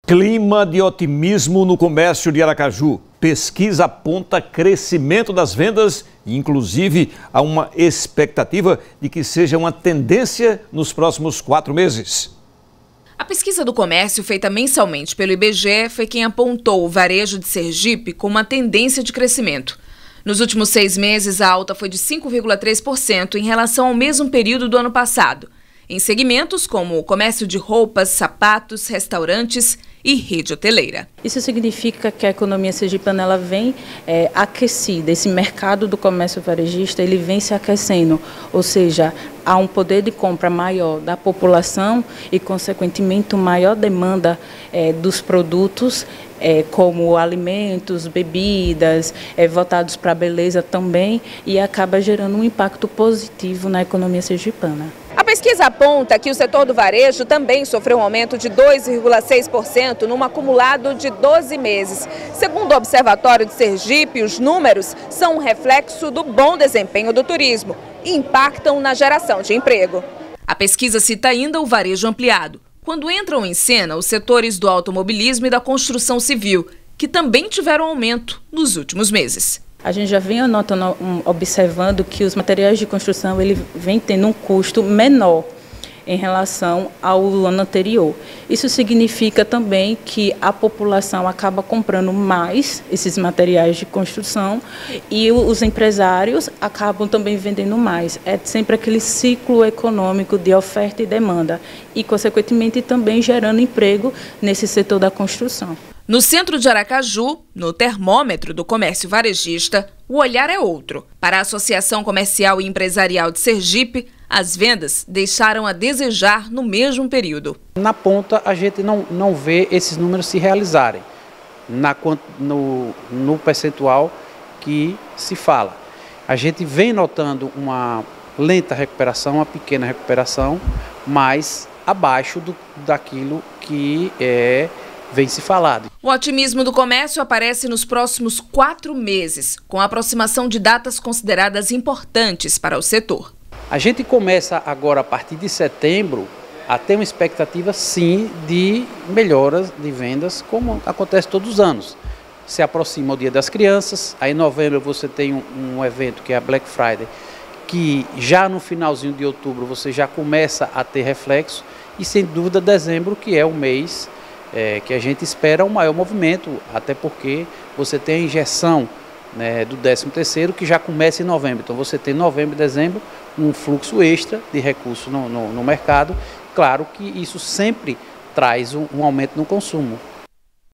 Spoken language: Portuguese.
Clima de otimismo no comércio de Aracaju. Pesquisa aponta crescimento das vendas e, inclusive, há uma expectativa de que seja uma tendência nos próximos 4 meses. A pesquisa do comércio, feita mensalmente pelo IBGE, foi quem apontou o varejo de Sergipe com uma tendência de crescimento. Nos últimos 6 meses, a alta foi de 5,3% em relação ao mesmo período do ano passado, em segmentos como o comércio de roupas, sapatos, restaurantes e rede hoteleira. Isso significa que a economia sergipana ela vem aquecida, esse mercado do comércio varejista ele vem se aquecendo, ou seja, há um poder de compra maior da população e, consequentemente, maior demanda dos produtos, como alimentos, bebidas, voltados para a beleza também, e acaba gerando um impacto positivo na economia sergipana. A pesquisa aponta que o setor do varejo também sofreu um aumento de 2,6% num acumulado de 12 meses. Segundo o Observatório de Sergipe, os números são um reflexo do bom desempenho do turismo e impactam na geração de emprego. A pesquisa cita ainda o varejo ampliado, quando entram em cena os setores do automobilismo e da construção civil, que também tiveram aumento nos últimos meses. A gente já vem observando que os materiais de construção ele vem tendo um custo menor em relação ao ano anterior. Isso significa também que a população acaba comprando mais esses materiais de construção e os empresários acabam também vendendo mais. É sempre aquele ciclo econômico de oferta e demanda e, consequentemente, também gerando emprego nesse setor da construção. No centro de Aracaju, no termômetro do comércio varejista, o olhar é outro. Para a Associação Comercial e Empresarial de Sergipe, as vendas deixaram a desejar no mesmo período. Na ponta, a gente não vê esses números se realizarem no percentual que se fala. A gente vem notando uma lenta recuperação, uma pequena recuperação, mas abaixo daquilo que vem se falado. O otimismo do comércio aparece nos próximos 4 meses, com a aproximação de datas consideradas importantes para o setor. A gente começa agora, a partir de setembro, a ter uma expectativa, sim, de melhoras de vendas, como acontece todos os anos. Se aproxima o Dia das Crianças, aí em novembro você tem um evento que é a Black Friday, que já no finalzinho de outubro você já começa a ter reflexo, e sem dúvida dezembro, que é o mês que a gente espera um maior movimento, até porque você tem a injeção do 13º que já começa em novembro. Então você tem novembro e dezembro um fluxo extra de recursos no mercado. Claro que isso sempre traz um aumento no consumo.